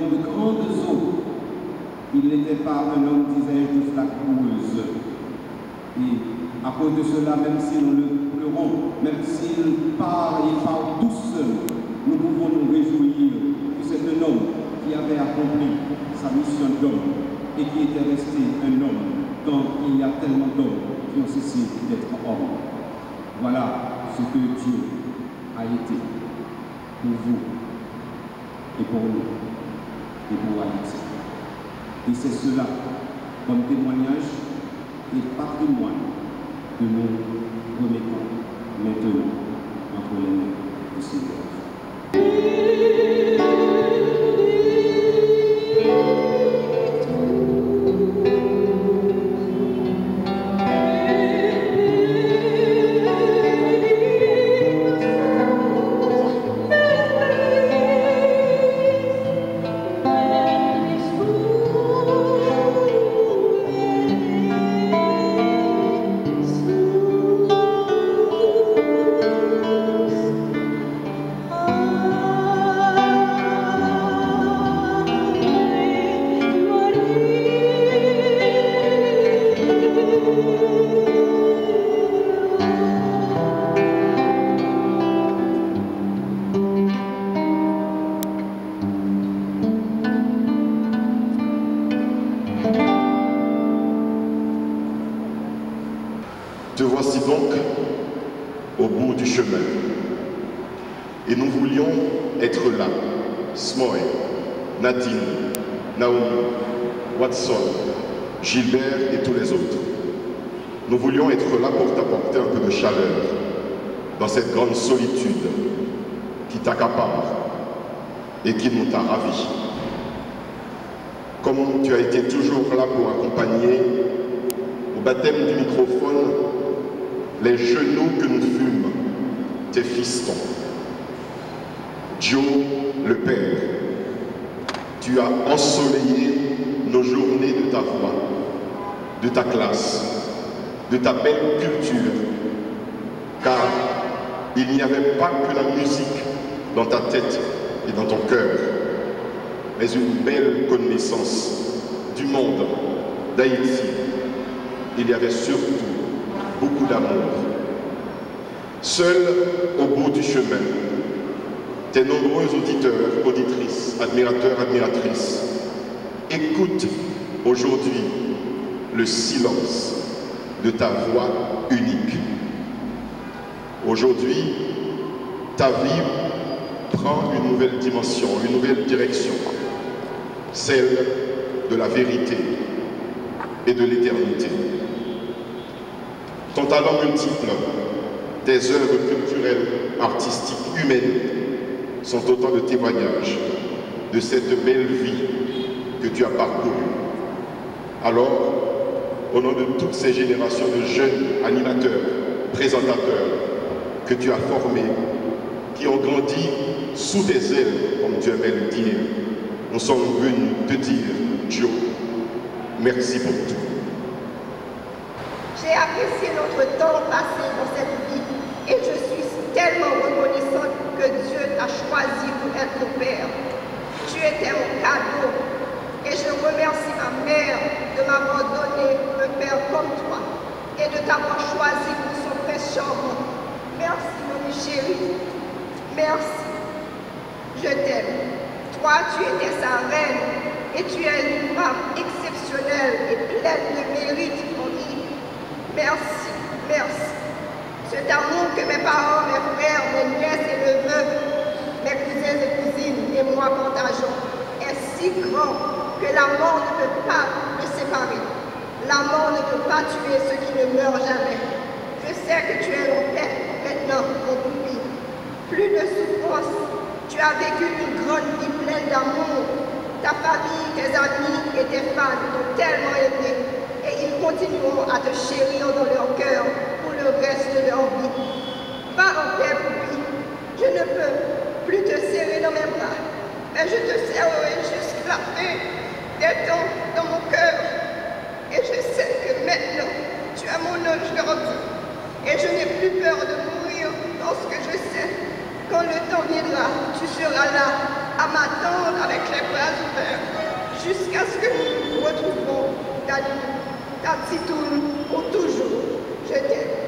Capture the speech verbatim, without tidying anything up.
homme de grandes eaux. Il n'était pas un homme, disais-je, de flaque boueuse. Et à cause de cela, même si nous le pleurons, même s'il part et il part tout seul, nous pouvons nous réjouir que c'est un homme qui avait accompli sa mission d'homme et qui était resté un homme quand il y a tellement d'hommes qui ont cessé d'être hommes. Voilà ce que Dieu a été pour vous et pour nous et pour Haïti. Et c'est cela comme témoignage et patrimoine que nous remettons maintenant entre les mains du Seigneur. Te voici donc au bout du chemin. Et nous voulions être là. Smoy, Nadine, Naomi, Watson, Gilbert et tous les autres. Nous voulions être là pour t'apporter un peu de chaleur dans cette grande solitude qui t'accapare et qui nous t'a ravis. Comme tu as été toujours là pour accompagner au baptême du microphone les genoux que nous fûmes, tes fistons. Joe, le Père, tu as ensoleillé nos journées de ta voix, de ta classe, de ta belle culture, car il n'y avait pas que la musique dans ta tête et dans ton cœur, mais une belle connaissance du monde, d'Haïti. Il y avait surtout beaucoup d'amour. Seul au bout du chemin, tes nombreux auditeurs, auditrices, admirateurs, admiratrices, écoutent aujourd'hui le silence de ta voix unique. Aujourd'hui, ta vie prend une nouvelle dimension, une nouvelle direction, celle de la vérité et de l'éternité. Ton talent multiple, tes œuvres culturelles, artistiques, humaines, sont autant de témoignages de cette belle vie que tu as parcourue. Alors, au nom de toutes ces générations de jeunes animateurs, présentateurs que tu as formés, qui ont grandi sous tes ailes, comme tu aimais le dire, nous sommes venus te dire, Joe, merci pour tout. J'ai apprécié notre temps passé dans cette vie et je suis tellement reconnaissante que Dieu t'a choisi pour être ton Père. Tu étais mon cadeau et je remercie ma mère de m'avoir donné un Père comme toi et de t'avoir choisi pour son pré-chambre. Merci, mon chéri. Merci. Je t'aime. Toi, tu étais sa reine et tu es une femme exceptionnelle et pleine de mérite, mon vie. Merci, merci. Cet amour que mes parents, mes frères, mes nièces et neveux, mes cousins et cousines et moi partageons est si grand que la mort ne peut pas le séparer. La mort ne peut pas tuer ceux qui ne meurent jamais. Je sais que tu es en paix maintenant, mon pupille. Plus de souffrance. Tu as vécu une grande vie pleine d'amour. Ta famille, tes amis et tes fans t'ont tellement aimé. Et ils continueront à te chérir dans leur cœur pour le reste de leur vie. Va en paix, pupille. Je ne peux plus te serrer dans mes bras, mais je te serrerai jusqu'à la fin des temps dans mon cœur. Et je sais que maintenant, tu as mon ange gardien. Et je n'ai plus peur de mourir parce que je sais, quand le temps viendra, tu seras là à m'attendre avec les bras ouverts. jusqu'à ce que nous nous retrouvons dans ta titoune pour toujours. Je t'aime.